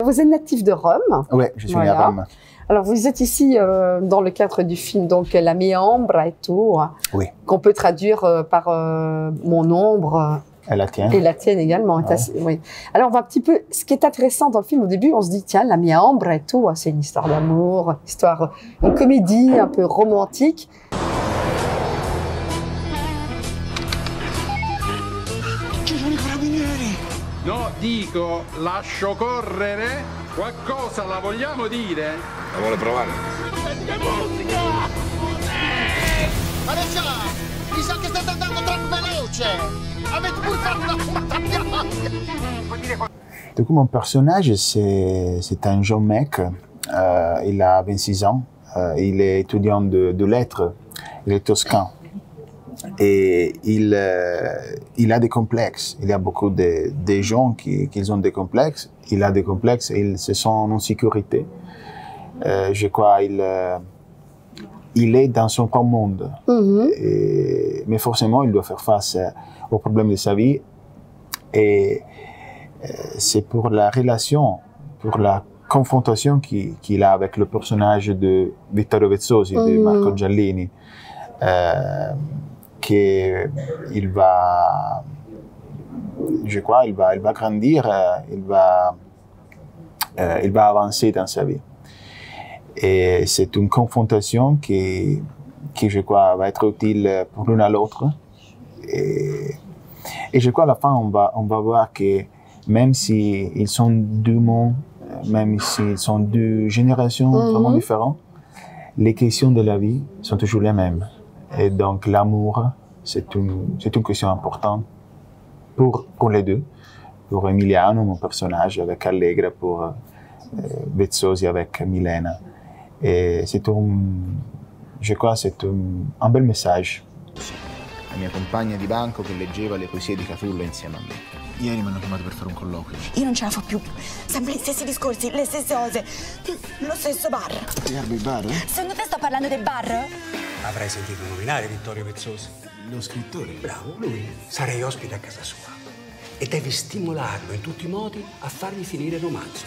vous êtes natif de Rome. Oui, je suis né à Rome. Alors, vous êtes ici dans le cadre du film, donc La mia ombra et tout, oui. Qu'on peut traduire par Mon ombre. Et la tienne. Et la tienne également. Ouais. Oui. Alors, on va un petit peu... Ce qui est intéressant dans le film, au début, on se dit, tiens, La mia ombra et tout, c'est une histoire d'amour, une comédie un peu romantique. Ci sono i carabinieri! No, dico, lascio correre. Qualcosa la vogliamo dire? La vuole provare? Che musica! Adesso mi sa che state andando troppo veloce! Avete pure fatto una fumata bianca! Du coup, mon personnage, c'est un jeune mec. Il a 26 ans. Il est étudiant de lettres. Il est toscan. Et il a des complexes. Il y a beaucoup de gens qui ont des complexes. Il a des complexes et ils se sentent en sécurité. Je crois il est dans son propre monde. Mais forcément, il doit faire face aux problèmes de sa vie. Et c'est pour la relation, pour la confrontation qu'il a avec le personnage de Vittorio Vezzosi, de Marco Giallini. Qu'il va, je crois, il va grandir, il va avancer dans sa vie. Et c'est une confrontation qui, je crois, va être utile pour l'un à l'autre. Et je crois, à la fin, on va voir que même s'ils sont deux mondes, même s'ils sont deux générations vraiment différentes, les questions de la vie sont toujours les mêmes. Et donc, l'amour, c'est une question importante pour les deux. Pour Emiliano, mon personnage, avec Allegra, pour Vezzosi, avec Milena. Et je crois que c'est un bel message. La mia compagna di banco che leggeva le poesie di Catulla insieme a me. Ieri mi hanno chiamato per fare un colloquio. Io non ce la fo più. Sempre gli stessi discorsi, le stesse cose. Lo stesso bar. Garbi il bar? Secondo te sto parlando del bar? Avrai sentito nominare Vittorio Vezzosi. Lo scrittore? Bravo, lui. Sarei ospite a casa sua. E devi stimolarlo in tutti i modi a fargli finire il romanzo.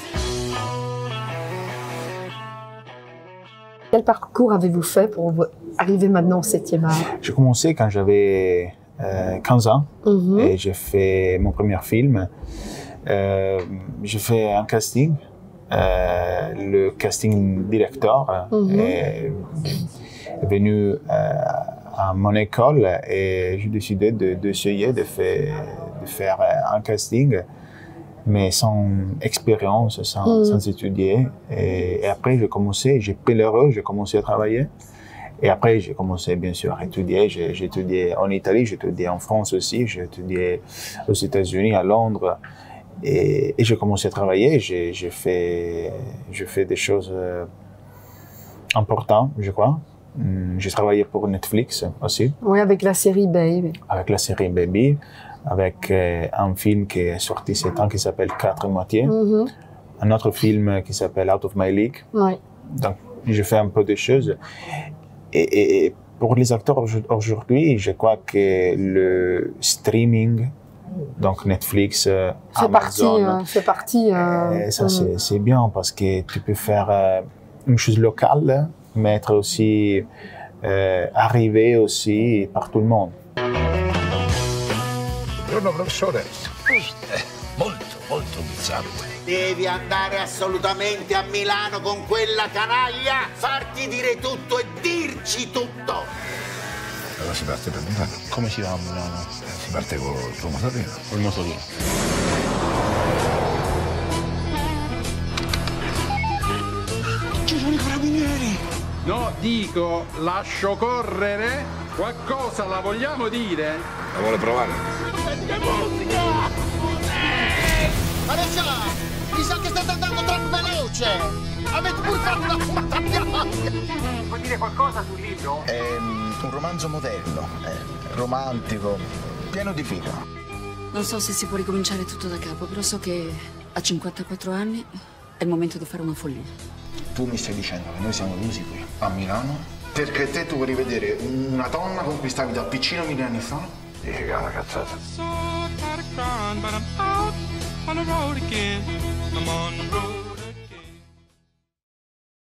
Quel parcours avez-vous fait pour arriver maintenant au 7e art? J'ai commencé quand j'avais 15 ans et j'ai fait mon premier film. J'ai fait un casting. Le casting directeur est venu à mon école et j'ai décidé d'essayer de faire un casting, mais sans expérience, sans étudier. Et après, j'ai pris j'ai commencé à travailler. Et après, j'ai commencé, bien sûr, à étudier. J'ai étudié en Italie, j'ai étudié en France aussi, j'ai étudié aux États-Unis, à Londres. Et j'ai commencé à travailler. J'ai fait des choses importantes, je crois. J'ai travaillé pour Netflix aussi. Oui, avec la série Baby. Avec la série Baby, avec un film qui est sorti cette année qui s'appelle 4 moitiés. Un autre film qui s'appelle Out of My League. Oui. Donc, j'ai fait un peu de choses. Et pour les acteurs aujourd'hui, je crois que le streaming, donc Netflix, Amazon, fait partie. Ça, c'est bien parce que tu peux faire une chose locale, mais être aussi arrivé aussi par tout le monde. Buongiorno professore. Molto bizzarro. Devi andare assolutamente a Milano con quella canaglia, farti dire tutto e dirci tutto. Allora si parte per Milano. Come si va a Milano? Si parte con il tuo motorino. Col motorino. Ci sono i carabinieri! No, dico, lascio correre. Qualcosa la vogliamo dire? La vuole provare? Che musica! Adesso mi sa che state andando troppo veloce. Avete pure fatto una fumata bianca. Puoi dire qualcosa sul libro? È un romanzo moderno, romantico, pieno di figa. Non so se si può ricominciare tutto da capo, però so che a 54 anni è il momento di fare una follia. Tu mi stai dicendo che noi siamo venuti qui a Milano perché te tu vuoi rivedere una donna con cui stavi da piccino 1000 anni fa? Dici che è una cazzata. On the road again. I'm on the road.